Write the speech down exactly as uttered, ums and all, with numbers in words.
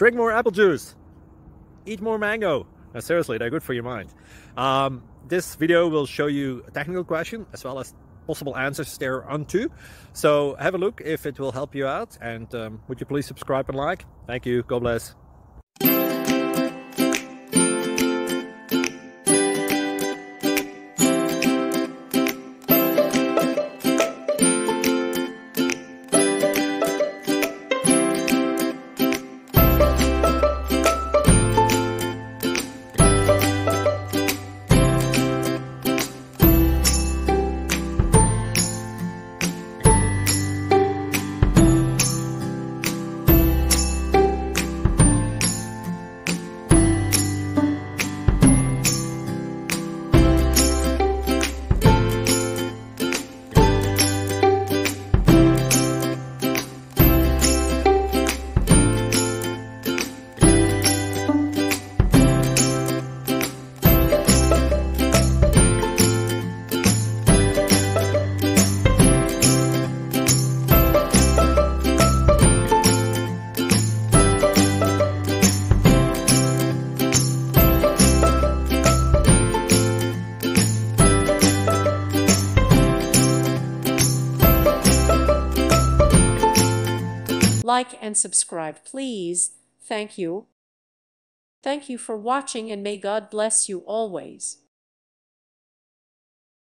Drink more apple juice. Eat more mango. Now, seriously, they're good for your mind. Um, this video will show you a technical question as well as possible answers thereunto. So have a look if it will help you out. And um, would you please subscribe and like? Thank you. God bless. Like and subscribe, please. Thank you. Thank you for watching, and may God bless you always.